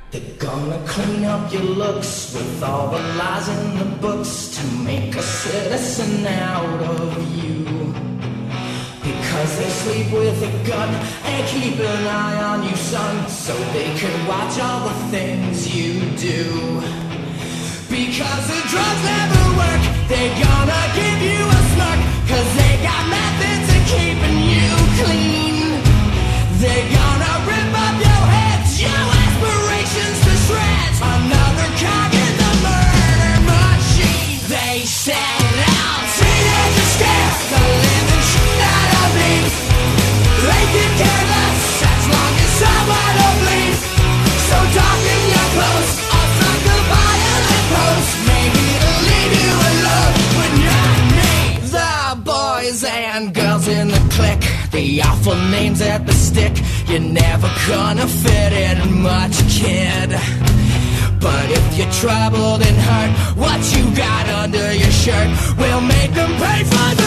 They're gonna clean up your looks with all the lies in the books to make a citizen out of you. Because they sleep with a gun and keep an eye on you, son, so they can watch all the things you do. Because the drugs never work, they're gonna give you a smirk, cause they got methods of keeping you clean. They're gonna rip up your heads, your aspirations to shreds. Another cog in the murder machine. They set out teenagers scared the living shit out of me. They can care less as long as someone will bleed. So darken your clothes, I'll strike the violent pose. Maybe it'll leave you alone when you're me. The boys and girls in the clique, the awful names at the stick. You're never gonna fit in much, kid. But if you're troubled and hurt, what you got under your shirt will make them pay for the